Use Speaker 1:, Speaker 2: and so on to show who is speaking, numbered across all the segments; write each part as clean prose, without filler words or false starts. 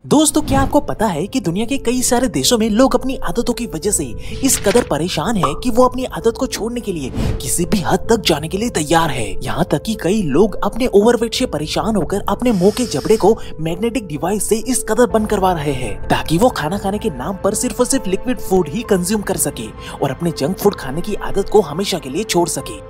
Speaker 1: दोस्तों, क्या आपको पता है कि दुनिया के कई सारे देशों में लोग अपनी आदतों की वजह से इस कदर परेशान हैं कि वो अपनी आदत को छोड़ने के लिए किसी भी हद तक जाने के लिए तैयार है। यहाँ तक कि कई लोग अपने ओवरवेट से परेशान होकर अपने मुंह के जबड़े को मैग्नेटिक डिवाइस से इस कदर बंद करवा रहे हैं ताकि वो खाना खाने के नाम पर सिर्फ और सिर्फ लिक्विड फूड ही कंज्यूम कर सके और अपने जंक फूड खाने की आदत को हमेशा के लिए छोड़ सके।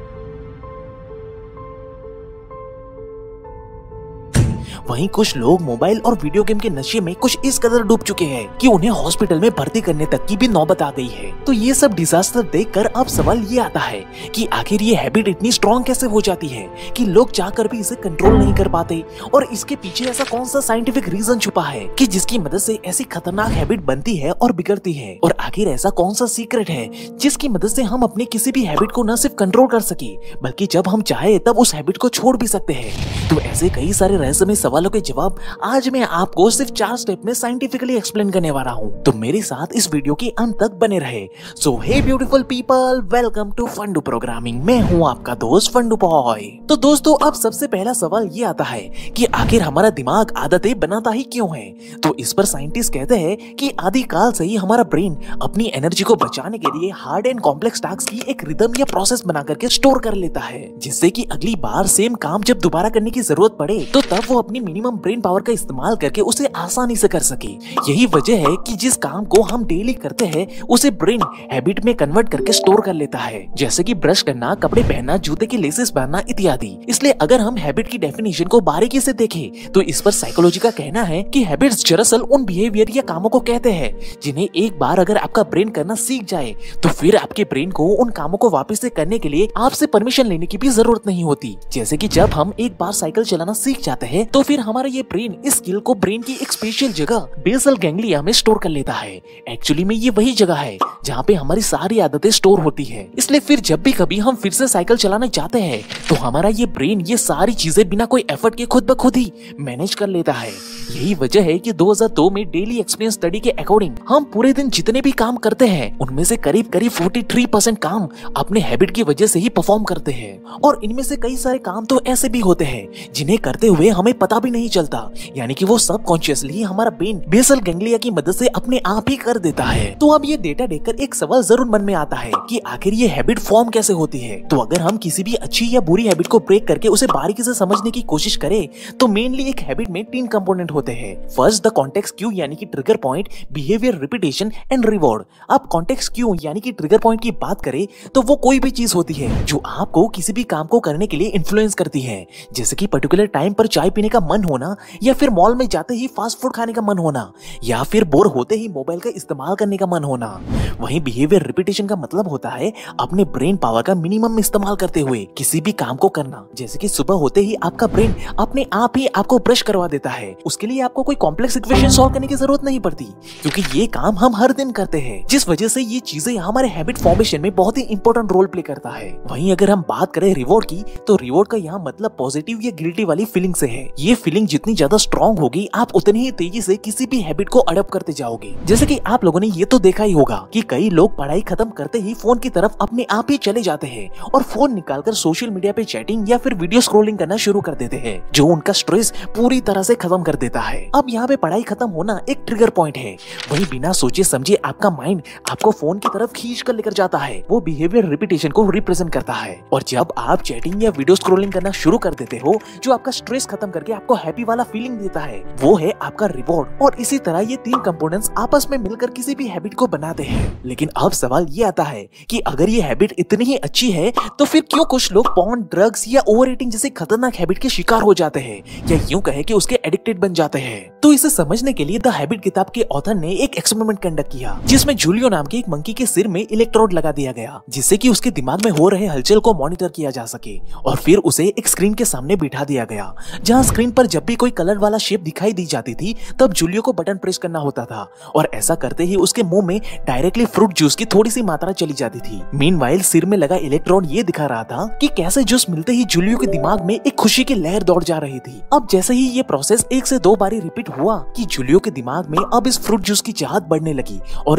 Speaker 1: वहीं कुछ लोग मोबाइल और वीडियो गेम के नशे में कुछ इस कदर डूब चुके हैं कि उन्हें हॉस्पिटल में भर्ती करने तक की भी नौबत आ गई है। तो ये सब डिजास्टर देखकर अब सवाल ये आता है कि आखिर ये हैबिट इतनी स्ट्रॉन्ग कैसे हो जाती है कि लोग चाहकर भी इसे कंट्रोल नहीं कर पाते, और इसके पीछे ऐसा कौन सा साइंटिफिक रीजन छुपा है कि जिसकी मदद से ऐसी खतरनाक हैबिट बनती है और बिगड़ती है, और आखिर ऐसा कौन सा सीक्रेट है जिसकी मदद से हम अपनी किसी भी हैबिट को न सिर्फ कंट्रोल कर सके बल्कि जब हम चाहे तब उस हैबिट को छोड़ भी सकते हैं। तो ऐसे कई सारे रहस्यमय सवालों के जवाब आज मैं आपको सिर्फ 4 स्टेप में साइंटिफिकली एक्सप्लेन करने वाला हूँ, तो मेरे साथ इस वीडियो के अंत तक बने रहे। So hey beautiful people, welcome to Fundoo programming. मैं हूँ आपका दोस्त फंडू बॉय। तो दोस्तों, अब सबसे पहला सवाल ये आता है कि आखिर हमारा दिमाग आदतें बनाता ही क्यों है। तो इस पर साइंटिस्ट कहते हैं कि आदिकाल से ही हमारा ब्रेन अपनी एनर्जी को बचाने के लिए हार्ड एंड कॉम्प्लेक्स टास्क की एक रिदम या प्रोसेस बना करके स्टोर कर लेता है, जिससे कि अगली बार सेम काम जब दोबारा करने की जरूरत पड़े तो तब वो अपनी मिनिमम ब्रेन पावर का इस्तेमाल करके उसे आसानी से कर सके। यही वजह है कि जिस काम को हम डेली करते हैं उसे ब्रेन हैबिट में कन्वर्ट करके स्टोर कर लेता है, जैसे कि ब्रश करना, कपड़े पहनना, जूते की लेसेस पहनना इत्यादि। इसलिए अगर हम हैबिट की डेफिनेशन को बारीकी से देखें तो इस पर साइकोलॉजी का कहना है कि हैबिट्स दरअसल उन बिहेवियर या कामों को कहते हैं जिन्हें एक बार अगर आपका ब्रेन करना सीख जाए तो फिर आपके ब्रेन को उन कामों को वापस से करने के लिए आपसे परमिशन लेने की भी जरूरत नहीं होती। जैसे कि जब हम एक बार साइकिल चलाना सीख जाते हैं तो फिर हमारा ये ब्रेन इस स्किल को ब्रेन की एक स्पेशल जगह बेसल गैंग्लिया में स्टोर कर लेता है। एक्चुअली में ये वही जगह है जहाँ पे हमारी सारी आदतें स्टोर होती है। इसलिए फिर जब भी कभी हम फिर से साइकिल चलाना चाहते हैं तो हमारा ये ब्रेन ये सारी चीजें बिना कोई एफर्ट के खुद ब खुद ही मैनेज कर लेता है। यही वजह है कि 2002 में डेली एक्सपीरियंस स्टडी के अकॉर्डिंग हम पूरे दिन जितने भी काम करते हैं उनमें से करीब 43% काम अपने हैबिट की वजह से ही परफॉर्म करते हैं, और इनमें से कई सारे काम तो ऐसे भी होते हैं जिन्हें करते हुए हमें पता भी नहीं चलता, यानी कि वो सबकॉन्शियसली हमारा ब्रेन बेसल गैंग्लिया की मदद से अपने आप ही कर देता है। तो अब ये डेटा देखकर एक सवाल जरूर मन में आता है कि आखिर ये हैबिट फॉर्म कैसे होती है। तो अगर हम किसी भी अच्छी या बुरी हैबिट को ब्रेक करके उसे बारीकी से समझने की कोशिश करें तो मेनली एक हैबिट में 3 कंपोनेंट होते हैं। फर्स्ट, द कॉन्टेक्स्ट क्यू यानी कि trigger point, behaviour, repetition and reward. अब कॉन्टेक्स्ट क्यू यानी कि ट्रिगर पॉइंट की बात करें तो वो कोई भी चीज होती है जो आपको किसी भी काम को करने के लिए इन्फ्लुएंस करती है, जैसे कि पर्टिकुलर टाइम पर चाय पीने का मन होना, या फिर मॉल में जाते ही फास्ट फूड खाने का मन होना, या फिर बोर होते ही मोबाइल का इस्तेमाल करने का मन होना। वहीं बिहेवियर रिपीटेशन का मतलब होता है अपने ब्रेन पावर का मिनिमम इस्तेमाल करते हुए किसी भी काम को करना, जैसे कि सुबह होते ही आपका ब्रेन अपने आप ही आपको ब्रश करवा देता है। उसके लिए आपको कोई कॉम्प्लेक्स इक्वेशन सॉल्व करने की जरूरत नहीं पड़ती, क्योंकि ये काम हम हर दिन करते हैं, जिस वजह से ये चीजें हमारे हैबिट फॉर्मेशन में बहुत ही इंपॉर्टेंट रोल प्ले करता है। वहीं अगर हम बात करें रिवॉर्ड की, तो रिवॉर्ड का यहाँ मतलब पॉजिटिव या गिल्टी वाली फीलिंग से है। ये फीलिंग जितनी ज्यादा स्ट्रॉन्ग होगी आप उतनी ही तेजी से किसी भी हैबिट को अडॉप्ट करते जाओगे। जैसे कि आप लोगों ने ये तो देखा ही होगा कि कई लोग पढ़ाई खत्म करते ही फोन की तरफ अपने आप ही चले जाते हैं और फोन निकालकर सोशल मीडिया पे चैटिंग या फिर वीडियो स्क्रॉलिंग करना शुरू कर देते हैं, जो उनका स्ट्रेस पूरी तरह से खत्म कर देता है। अब यहाँ पे पढ़ाई खत्म होना एक ट्रिगर पॉइंट है, वही बिना सोचे समझे आपका माइंड आपको फोन की तरफ खींच कर लेकर जाता है। वो बिहेवियर रिपीटेशन को रिप्रेजेंट करता है, और जब आप चैटिंग या वीडियो स्क्रॉलिंग करना शुरू कर देते हो जो आपका स्ट्रेस खत्म करके आपको हैप्पी वाला फीलिंग देता है, वो है आपका रिवॉर्ड। और इसी तरह ये 3 कंपोनेंट्स आपस में मिलकर किसी भी हैबिट को बनाते हैं। लेकिन अब सवाल ये आता है कि अगर ये हैबिट इतनी ही अच्छी है तो फिर क्यों कुछ लोग पॉर्न, ड्रग्स या ओवर ईटिंग जैसे खतरनाक हैबिट के शिकार हो जाते हैं, या यूं कहे कि उसके एडिक्टेड बन जाते हैं। तो इसे समझने के लिए द हैबिट किताब के ऑथर ने एक एक्सपेरिमेंट कंडक्ट किया, जिसमें जूलियो नाम के एक मंकी के सिर में इलेक्ट्रोड लगा दिया गया, जिससे कि उसके दिमाग में हो रहे हलचल को मॉनिटर किया जा सके, और फिर उसे एक स्क्रीन के सामने बिठा दिया गया, जहां स्क्रीन पर जब भी कोई कलर वाला शेप दिखाई दी जाती थी तब जूलियो को बटन प्रेस करना होता था, और ऐसा करते ही उसके मुंह में डायरेक्टली फ्रूट जूस की थोड़ी सी मात्रा चली जाती थी। मीनवाइल सिर में लगा इलेक्ट्रोड ये दिखा रहा था कि कैसे जूस मिलते ही जूलियो के दिमाग में एक खुशी की लहर दौड़ जा रही थी। अब जैसे ही ये प्रोसेस 1 से 2 बारी रिपीट हुआ कि जूलियो के दिमाग में अब इस फ्रूट जूस की चाहत बढ़ने लगी, और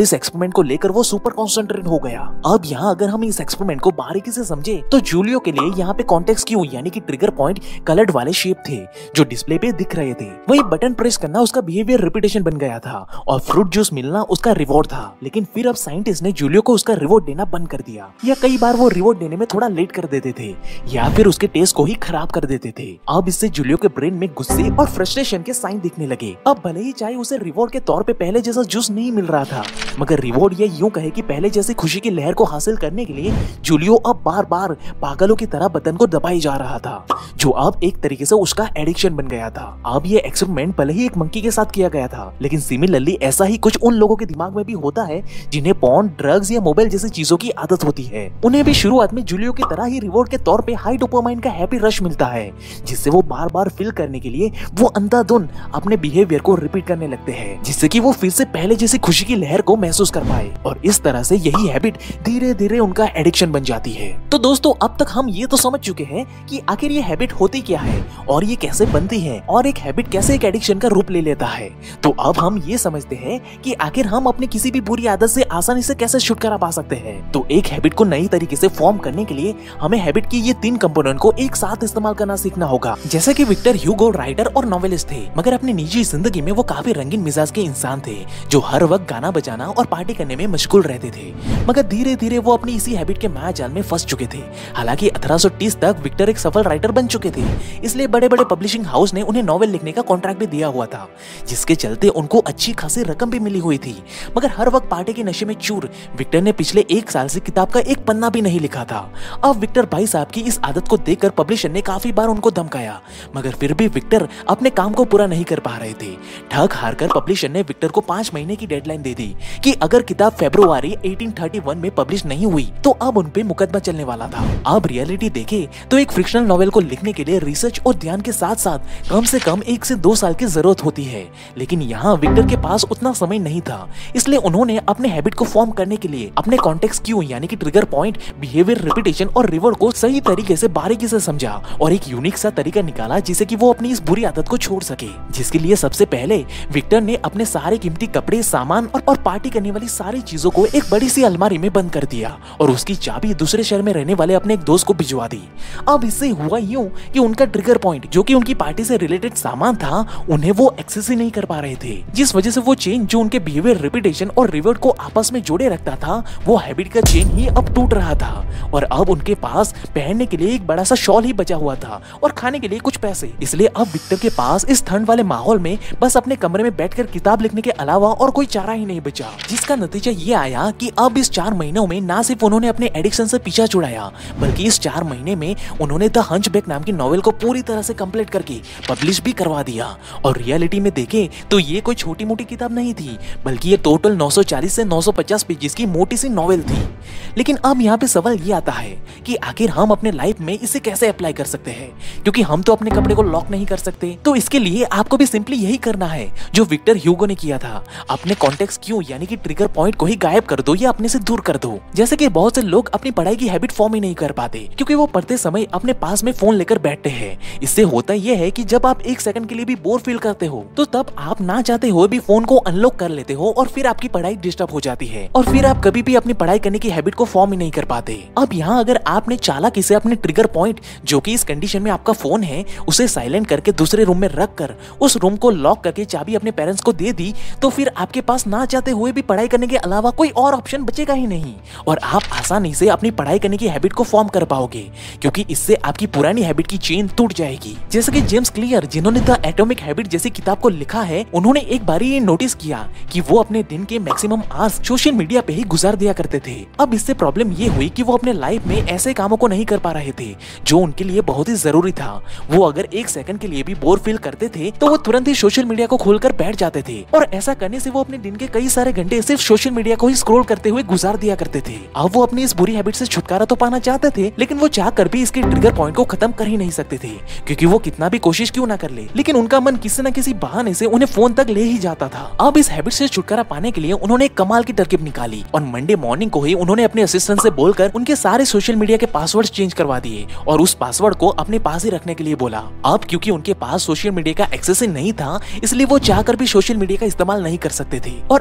Speaker 1: इस एक्सपेरिमेंट को लेकर वो सुपर कॉन्सेंट्रेट हो गया। अब यहाँ अगर हम इस एक्सपेरिमेंट को बारीकी से समझे तो जूलियो के लिए यहाँ पे कॉन्टेक्स्ट क्यू यानी कि ट्रिगर पॉइंट कलर्ड वाले शेप थे जो डिस्प्ले पे दिख रहे थे। वही बटन प्रेस करना उसका बिहेवियर रिपीटेशन बन गया था और फ्रूट जूस मिलना उसका रिवॉर्ड था। लेकिन फिर अब साइंटिस्ट ने जूलियो को उसका रिवॉर्ड देना बंद कर दिया, या कई बार वो रिवॉर्ड देने में थोड़ा लेट कर देते थे या फिर उसके टेस्ट को ही खराब कर देते थे। अब इससे जूलियो के ब्रेन में गुस्से और फ्रस्ट्रेशन के साइन दिखने लगे। अब भले ही चाहे उसे रिवॉर्ड के तौर पे पहले जैसा जूस नहीं मिल रहा था, मगर रिवॉर्ड ये यूं कहे कि पहले जैसी खुशी की लहर को हासिल करने के लिए जूलियो अब बार बार पागलों की तरह बटन को दबाई जा रहा था, जो अब एक तरीके से उसका एडिक्शन बन गया था। अब ये एक्सपेरिमेंट भले ही एक मंकी के साथ किया गया था, लेकिन सिमिलरली ऐसा ही कुछ उन लोगों के दिमाग में भी होता है जिन्हें पॉर्न, ड्रग्स या मोबाइल जैसी चीजों की आदत होती है। उन्हें भी शुरुआत में जूलियो की तरह ही रिवॉर्ड के तौर पे हाई डोपामाइन का हैप्पी रश मिलता है, जिससे वो बार बार फील करने के लिए वो अंधाधुन अपने बिहेवियर को रिपीट करने लगते हैं, जिससे कि वो फिर से पहले जैसी खुशी की लहर को महसूस कर पाए। और इस तरह से यही हैबिट धीरे धीरे उनका एडिक्शन बन जाती है। तो दोस्तों, अब तक हम ये तो समझ चुके हैं कि आखिर ये हैबिट होती क्या है और ये कैसे बनती है और एक हैबिट कैसे एक एडिक्शन का रूप ले लेता है। तो अब हम ये समझते हैं कि आखिर हम अपनी किसी भी बुरी आदत से आसानी से कैसे छुटकारा पा सकते हैं। तो एक हैबिट को नई तरीके से फॉर्म करने के लिए हमें हैबिट की ये 3 कंपोनेंट को एक साथ इस्तेमाल करना सीखना होगा। जैसे कि विक्टर ह्यूगो राइटर और नॉवेलिस्ट थे, मगर अपनी निजी जिंदगी में वो काफी रंगीन मिजाज के इंसान थे जो हर वक्त गाना बजाना और पार्टी करने में मशगूल रहते थे। मगर धीरे धीरे वो अपनी इसी हैबिट के मायाजाल में फंस चुके थे। हालांकि 1830 तक विक्टर एक सफल राइटर बन चुके थे, इसलिए बड़े बड़े पब्लिशिंग हाउस ने उन्हें नॉवेल लिखने का कॉन्ट्रैक्ट भी दिया हुआ था, जिसके चलते उनको अच्छी खासी रकम भी मिली हुई थी। मगर हर वक्त पार्टी के नशे में चूर विक्टर ने पिछले 1 साल से किताब का एक पन्ना भी नहीं लिखा था। अब विक्टर भाई साहब की इस आदत को देखकर पब्लिशर ने काफी बार उनको धमकाया, मगर फिर भी विक्टर अपने काम को पूरा नहीं कर पा रहे थे। ठग हारकर पब्लिशर ने विक्टर को 5 महीने की डेडलाइन दे दी कि अगर किताब फरवरी 1831 में पब्लिश नहीं हुई तो अब उन पे मुकदमा चलने वाला था। अब रियलिटी देखे तो एक फिक्शनल नॉवेल को लिखने के लिए रिसर्च और ध्यान के साथ साथ कम से कम 1 से 2 साल की जरूरत होती है, लेकिन यहाँ विक्टर के पास उतना समय नहीं था। इसलिए उन्होंने अपने हैबिट को फॉर्म करने के लिए अपने कॉन्टेक्स्ट क्यू यानी कि ट्रिगर पॉइंट, बिहेवियर, रिपीटेशन और रिवॉर्ड को सही तरीके से बारीकी से समझा और एक यूनिक सा तरीका निकाला जिससे कि वो अपनी इस बुरी आदत को छोड़ सके। जिसके लिए सबसे पहले विक्टर ने अपने सारे कीमती कपड़े, सामान और पार्टी करने वाली सारी चीजों को एक बड़ी सी अलमारी में बंद कर दिया और उसकी चाबी दूसरे शहर में रहने वाले अपने एक दोस्त को भिजवा दी। अब इससे हुआ यूं कि उनका ट्रिगर पॉइंट, जो कि उनकी पार्टी से रिलेटेड सामान था, उन्हें वो एक्सेस ही नहीं कर पा रहे थे, जिस वजह से वो चेन जो उनके बिहेवियर, रिपीटेशन और रिवॉर्ड को आपस में जोड़े रखता था, वो हैबिट का चेन ही अब टूट रहा था। और अब उनके पास पहनने के लिए एक बड़ा सा शॉल ही बचा हुआ था और खाने के लिए कुछ पैसे। इसलिए अब विक्टर के पास इस ठंड वाले माहौल में बस अपने कमरे में बैठकर किताब लिखने के अलावा और कोई चारा ही नहीं बचा, जिसका नतीजा ये आया कि अब इस 4 महीनों में ना सिर्फ उन्होंने अपने एडिक्शन से पीछा छुड़ाया, बल्कि इस 4 महीने में उन्होंने द हंचबैक नाम की नॉवेल को पूरी तरह से कंप्लीट करके पब्लिश भी करवा दिया। और रियलिटी में देखे तो ये कोई छोटी मोटी किताब नहीं थी, बल्कि ये टोटल 940 से 950 पेजेस की मोटी सी नॉवेल थी। लेकिन अब यहाँ पे सवाल ये आता है कि आखिर हम अपने लाइफ में इसे कैसे अप्लाई कर सकते हैं, क्योंकि हम तो अपने कपड़े को लॉक नहीं कर सकते। तो इसके लिए आपको भी सिंपली यही करना है जो विक्टर ह्यूगो ने किया था, अपने कॉन्टेक्स्ट क्यू यानी कि ट्रिगर पॉइंट को ही गायब कर दो या अपने से दूर कर दो। जैसे कि बहुत से लोग अपनी पढ़ाई की हैबिट फॉर्म ही नहीं कर पाते क्योंकि वो पढ़ते समय अपने पास में फोन लेकर बैठते हैं। इससे होता यह है कि जब आप 1 सेकंड के लिए भी बोर फील करते हो तो तब आप ना चाहते हुए भी फोन को अनलॉक कर लेते हो और फिर आपकी पढ़ाई डिस्टर्ब हो जाती है और फिर आप कभी भी अपनी पढ़ाई करने की हैबिट को फॉर्म ही नहीं कर पाते। अब यहाँ अगर आपने चालाकी से अपने ट्रिगर पॉइंट, जो कि इस कंडीशन में आपका फोन है, उसे साइलेंट करके दूसरे रूम में रख कर उस रूम को लॉक करके चाबी अपने पेरेंट्स को दे दी, तो फिर आपके पास ना चाहते हुए भी पढ़ाई करने के अलावा कोई और ऑप्शन बचेगा ही नहीं और आप आसानी से अपनी पढ़ाई करने की हैबिट को फॉर्म कर पाओगे, क्योंकि इससे आपकी पुरानी हैबिट की चेन टूट जाएगी। जैसे कि जेम्स क्लियर, जिन्होंने द एटॉमिक हैबिट जैसी किताब को लिखा है, उन्होंने एक बार ये नोटिस किया कि वो अपने दिन के मैक्सिमम आवर्स सोशल मीडिया पे ही गुजार दिया करते थे। अब इससे प्रॉब्लम ये हुई कि वो अपने लाइफ में ऐसे कामों को नहीं कर पा रहे थे जो उनके लिए बहुत ही जरूरी था। वो अगर 1 सेकंड के लिए भी बोर फील करते थे तो वो तुरंत ही सोशल मीडिया को खोलकर बैठ जाते थे और ऐसा करने से वो अपने दिन के कई सारे घंटे सिर्फ सोशल मीडिया को ही स्क्रॉल करते हुए गुजार दिया करते थे। अब वो अपनी इस बुरी हैबिट से छुटकारा तो पाना चाहते थे, लेकिन वो चाह कर भी इसके ट्रिगर पॉइंट को खत्म कर ही नहीं सकते थे, क्योंकि वो कितना भी कोशिश क्यों ना कर ले, लेकिन उनका मन किसी न किसी बहाने से उन्हें फोन तक ले ही जाता था। अब इस हैबिट से छुटकारा पाने के लिए उन्होंने एक कमाल की तरकीब निकाली और मंडे मॉर्निंग को ही उन्होंने अपने असिस्टेंट से बोलकर उनके सारे सोशल मीडिया के पासवर्ड चेंज करवा दिए और उस पासवर्ड को अपने पास ही रखने के लिए बोला। अब क्योंकि उनके पास सोशल मीडिया का एक्सेस ही नहीं था, इसलिए वो चाहकर भी सोशल मीडिया का इस्तेमाल नहीं कर सकते थे और अगर कभी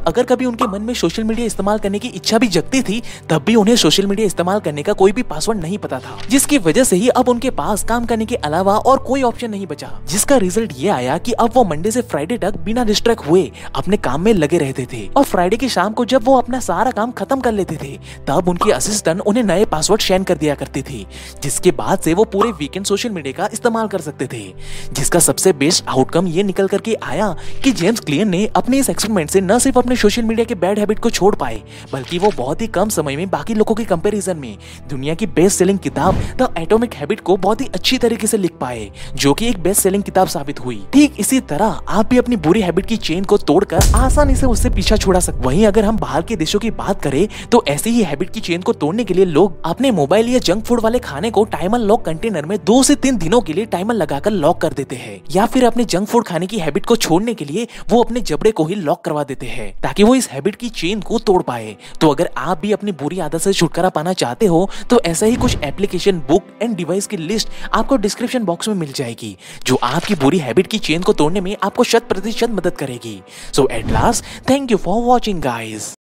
Speaker 1: उनके मन में सोशल मीडिया इस्तेमाल करने की इच्छा भी जगती थी, तब भी उन्हें सोशल मीडिया इस्तेमाल करने का कोई भी पासवर्ड नहीं पता था, जिसकी वजह से ही अब उनके पास काम करने के अलावा और कोई ऑप्शन नहीं बचा। जिसका रिजल्ट ये आया कि अब वो मंडे से फ्राइडे तक बिना डिस्ट्रैक्ट हुए अपने काम में लगे रहते थे, और फ्राइडे की शाम को जब वो अपना सारा काम खत्म कर लेते थे तब उनकी असिस्टेंट उन्हें नए पासवर्ड शेयर कर दिया करती थी, जिसके बाद से वो पूरे वीकेंड सोशल मीडिया का इस्तेमाल कर सकते थे। जिसका सबसे बेस्ट आउटकम ये निकल करके आया कि जेम्स क्लियर ने अपने इस एक्सपेरिमेंट से न सिर्फ अपने सोशल मीडिया के बैड हैबिट को छोड़ पाए, बल्कि वो बहुत ही कम समय में बाकी लोगों के कंपैरिजन में दुनिया की बेस्ट सेलिंग किताब द एटॉमिक हैबिट को बहुत ही अच्छी तरीके से लिख पाए, जो कि एक बेस्ट सेलिंग किताब साबित हुई। ठीक इसी तरह आप भी अपनी बुरी हैबिट की चेन को तोड़कर आसानी से उससे पीछा छुड़ा सकते। वहीं अगर हम बाहर के देशों की बात करें तो ऐसी ही हैबिट की चेन को तोड़ने के लिए लोग अपने मोबाइल या जंक फूड वाले खाने को टाइमर लॉक कंटेनर में 2 से 3 दिनों के लिए टाइमर लगाकर लॉक कर देते हैं, या फिर अपने जंक फूड खाने की हैबिट को छोड़ने के लिए वो अपने जबड़े को ही लॉक करवा देते हैं ताकि वो इस हैबिट की चेन को तोड़ पाए। तो अगर आप भी अपनी बुरी आदत से छुटकारा पाना चाहते हो तो ऐसा ही कुछ एप्लीकेशन, बुक एंड डिवाइस की लिस्ट आपको डिस्क्रिप्शन बॉक्स में मिल जाएगी, जो आपकी बुरी हैबिट की चेन को तोड़ने में आपको 100% मदद करेगी। So at last, thank you for watching guys.